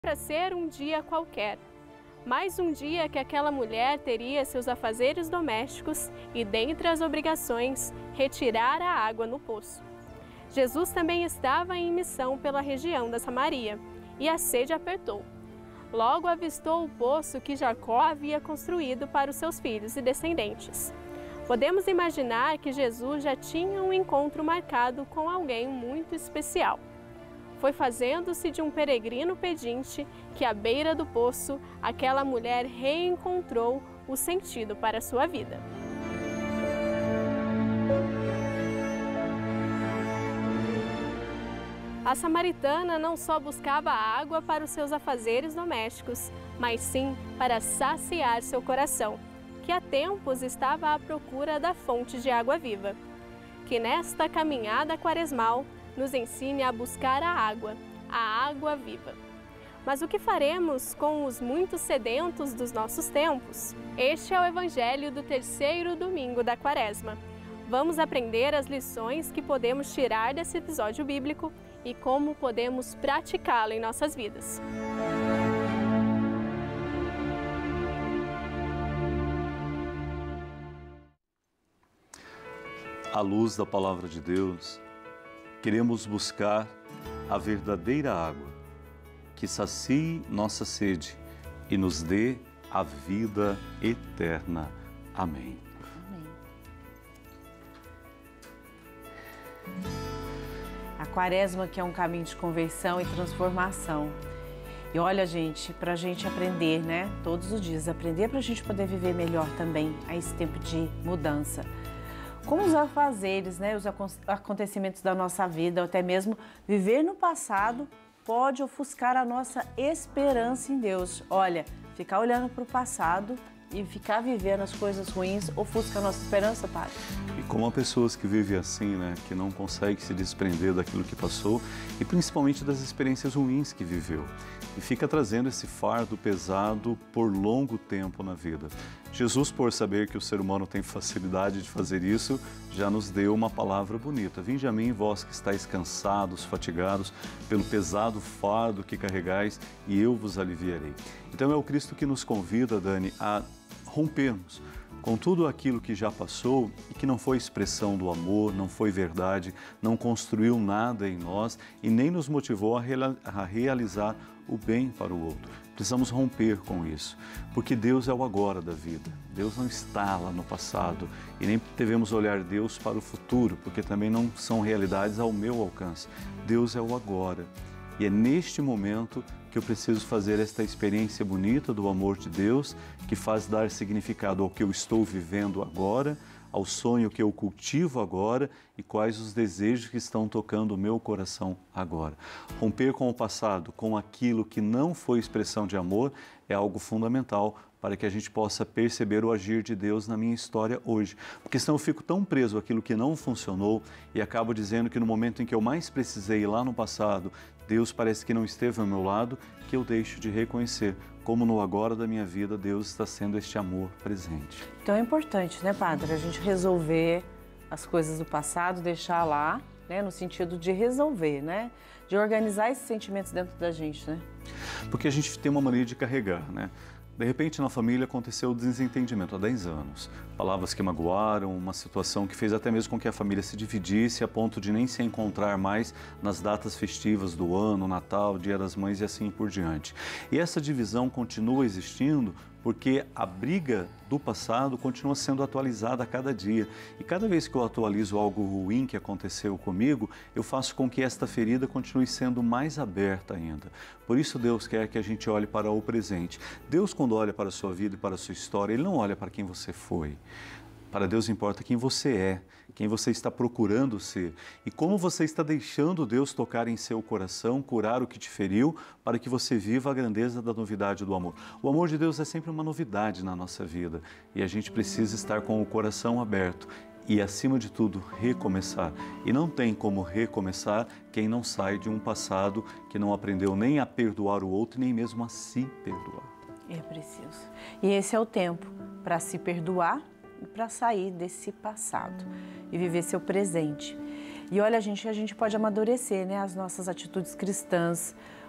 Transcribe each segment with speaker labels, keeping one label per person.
Speaker 1: para ser um dia qualquer. Mais um dia que aquela mulher teria seus afazeres domésticos e, dentre as obrigações, retirar a água no poço. Jesus também estava em missão pela região da Samaria e a sede apertou. Logo avistou o poço que Jacó havia construído para os seus filhos e descendentes. Podemos imaginar que Jesus já tinha um encontro marcado com alguém muito especial. Foi fazendo-se de um peregrino pedinte que, à beira do poço, aquela mulher reencontrou o sentido para a sua vida. A samaritana não só buscava água para os seus afazeres domésticos, mas sim para saciar seu coração, que há tempos estava à procura da fonte de água viva. Que nesta caminhada quaresmal nos ensine a buscar a água viva. Mas o que faremos com os muitos sedentos dos nossos tempos? Este é o Evangelho do terceiro domingo da Quaresma. Vamos aprender as lições que podemos tirar desse episódio bíblico e como podemos praticá-lo em nossas vidas.
Speaker 2: À luz da Palavra de Deus, queremos buscar a verdadeira água, que sacie nossa sede e nos dê a vida eterna. Amém.
Speaker 3: Amém. A Quaresma, que é um caminho de conversão e transformação. E olha, gente, para a gente aprender, né? Todos os dias, aprender para a gente poder viver melhor também a esse tempo de mudança. Como os afazeres, né, os acontecimentos da nossa vida, ou até mesmo viver no passado, pode ofuscar a nossa esperança em Deus. Olha, ficar olhando para o passado e ficar vivendo as coisas ruins ofusca a nossa esperança, Padre.
Speaker 2: E como há pessoas que vivem assim, né, que não conseguem se desprender daquilo que passou e principalmente das experiências ruins que viveu. E fica trazendo esse fardo pesado por longo tempo na vida. Jesus, por saber que o ser humano tem facilidade de fazer isso, já nos deu uma palavra bonita. Vinde a mim, vós que estáis cansados, fatigados, pelo pesado fardo que carregais, e eu vos aliviarei. Então é o Cristo que nos convida, Dani, a rompermos com tudo aquilo que já passou e que não foi expressão do amor, não foi verdade, não construiu nada em nós e nem nos motivou a realizar o bem para o outro. Precisamos romper com isso, porque Deus é o agora da vida. Deus não está lá no passado e nem devemos olhar Deus para o futuro, porque também não são realidades ao meu alcance. Deus é o agora. E é neste momento que eu preciso fazer esta experiência bonita do amor de Deus, que faz dar significado ao que eu estou vivendo agora, ao sonho que eu cultivo agora e quais os desejos que estão tocando o meu coração agora. Romper com o passado, com aquilo que não foi expressão de amor, é algo fundamental para que a gente possa perceber o agir de Deus na minha história hoje. Porque senão eu fico tão preso àquilo que não funcionou e acabo dizendo que no momento em que eu mais precisei lá no passado, Deus parece que não esteve ao meu lado, que eu deixo de reconhecer como no agora da minha vida Deus está sendo este amor presente.
Speaker 3: Então é importante, né, Padre, a gente resolver as coisas do passado, deixar lá, né, no sentido de resolver, né, de organizar esses sentimentos dentro da gente, né?
Speaker 2: Porque a gente tem uma mania de carregar, né? De repente, na família aconteceu o desentendimento há 10 anos. Palavras que magoaram, uma situação que fez até mesmo com que a família se dividisse a ponto de nem se encontrar mais nas datas festivas do ano, Natal, Dia das Mães e assim por diante. E essa divisão continua existindo porque a briga do passado continua sendo atualizada a cada dia. E cada vez que eu atualizo algo ruim que aconteceu comigo, eu faço com que esta ferida continue sendo mais aberta ainda. Por isso Deus quer que a gente olhe para o presente. Deus, quando olha para a sua vida e para a sua história, Ele não olha para quem você foi. Para Deus importa quem você é, quem você está procurando ser e como você está deixando Deus tocar em seu coração, curar o que te feriu, para que você viva a grandeza da novidade do amor. O amor de Deus é sempre uma novidade na nossa vida e a gente precisa estar com o coração aberto e, acima de tudo, recomeçar. E não tem como recomeçar quem não sai de um passado que não aprendeu nem a perdoar o outro, nem mesmo a se perdoar.
Speaker 3: É preciso. E esse é o tempo para se perdoar e para sair desse passado e viver seu presente. E olha, a gente pode amadurecer, né, as nossas atitudes cristãs,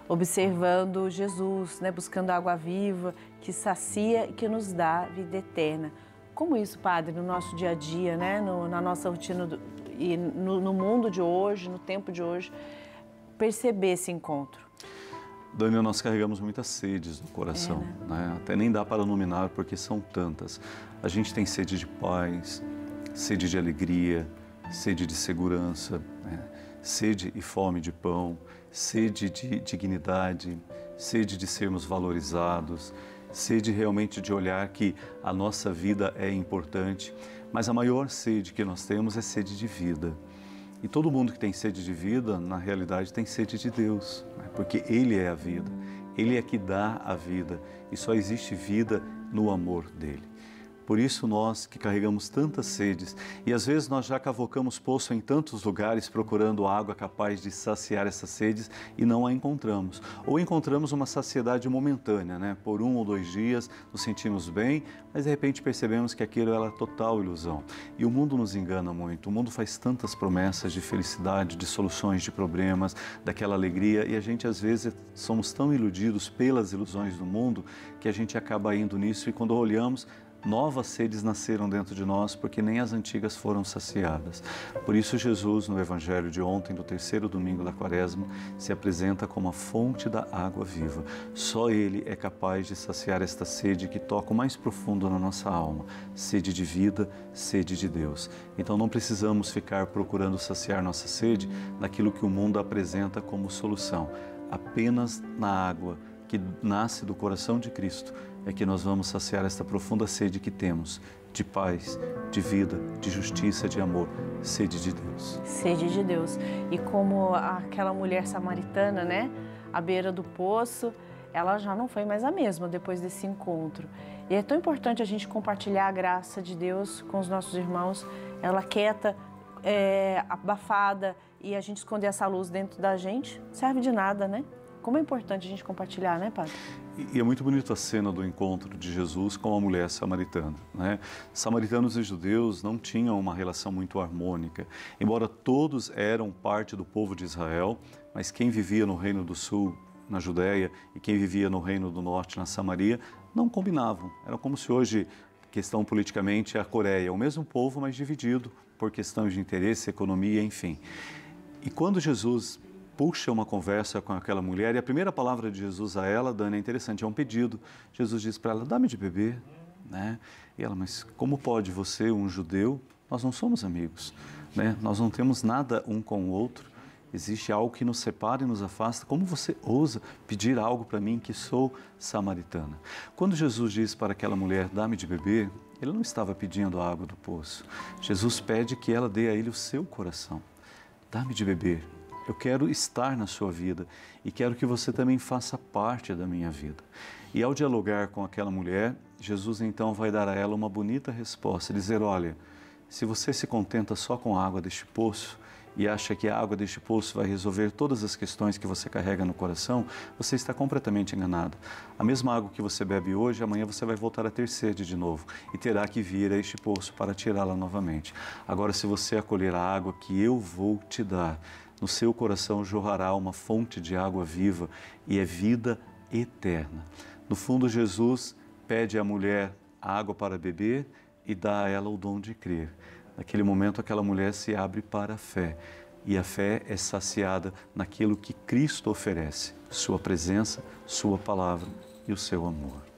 Speaker 3: observando Jesus, né? Buscando a água viva, que sacia e que nos dá vida eterna. Como isso, Padre, no nosso dia a dia, né? Na nossa rotina e no mundo de hoje, no tempo de hoje, perceber esse encontro?
Speaker 2: Daniel, nós carregamos muitas sedes no coração, né? Até nem dá para nominar porque são tantas. A gente tem sede de paz, sede de alegria, sede de segurança, né? Sede e fome de pão, sede de dignidade, sede de sermos valorizados, sede realmente de olhar que a nossa vida é importante, mas a maior sede que nós temos é sede de vida. E todo mundo que tem sede de vida, na realidade, tem sede de Deus, né? Porque Ele é a vida, Ele é que dá a vida e só existe vida no amor dEle. Por isso nós que carregamos tantas sedes e às vezes nós já cavocamos poço em tantos lugares procurando água capaz de saciar essas sedes e não a encontramos. Ou encontramos uma saciedade momentânea, né? Por 1 ou 2 dias nos sentimos bem, mas de repente percebemos que aquilo era total ilusão. E o mundo nos engana muito, o mundo faz tantas promessas de felicidade, de soluções de problemas, daquela alegria e a gente às vezes somos tão iludidos pelas ilusões do mundo que a gente acaba indo nisso e quando olhamos, novas sedes nasceram dentro de nós porque nem as antigas foram saciadas. Por isso Jesus, no Evangelho de ontem, do 3º domingo da Quaresma, se apresenta como a fonte da água viva. Só Ele é capaz de saciar esta sede que toca o mais profundo na nossa alma, sede de vida, sede de Deus. Então não precisamos ficar procurando saciar nossa sede naquilo que o mundo apresenta como solução. Apenas na água que nasce do coração de Cristo é que nós vamos saciar esta profunda sede que temos de paz, de vida, de justiça, de amor, sede de Deus.
Speaker 3: Sede de Deus. E como aquela mulher samaritana, né, à beira do poço, ela já não foi mais a mesma depois desse encontro. E é tão importante a gente compartilhar a graça de Deus com os nossos irmãos, ela quieta, abafada, e a gente esconder essa luz dentro da gente, não serve de nada, né? Como é importante a gente compartilhar, né, Padre?
Speaker 2: E é muito bonito a cena do encontro de Jesus com a mulher samaritana, né? Samaritanos e judeus não tinham uma relação muito harmônica. Embora todos eram parte do povo de Israel, mas quem vivia no Reino do Sul, na Judéia, e quem vivia no Reino do Norte, na Samaria, não combinavam. Era como se hoje, questão politicamente, a Coreia, o mesmo povo, mas dividido por questões de interesse, economia, enfim. E quando Jesus puxa uma conversa com aquela mulher e a primeira palavra de Jesus a ela, Dani, é interessante, é um pedido. Jesus diz para ela, dá-me de beber, né? E ela, mas como pode você, um judeu, nós não somos amigos, né? Nós não temos nada um com o outro, existe algo que nos separa e nos afasta, como você ousa pedir algo para mim que sou samaritana? Quando Jesus diz para aquela mulher, dá-me de beber, ele não estava pedindo a água do poço. Jesus pede que ela dê a ele o seu coração, dá-me de beber. Eu quero estar na sua vida e quero que você também faça parte da minha vida. E ao dialogar com aquela mulher, Jesus então vai dar a ela uma bonita resposta, dizer, olha, se você se contenta só com a água deste poço e acha que a água deste poço vai resolver todas as questões que você carrega no coração, você está completamente enganado. A mesma água que você bebe hoje, amanhã você vai voltar a ter sede de novo e terá que vir a este poço para tirá-la novamente. Agora, se você acolher a água que eu vou te dar, no seu coração jorrará uma fonte de água viva e é vida eterna. No fundo, Jesus pede à mulher a água para beber e dá a ela o dom de crer. Naquele momento, aquela mulher se abre para a fé e a fé é saciada naquilo que Cristo oferece, sua presença, sua palavra e o seu amor.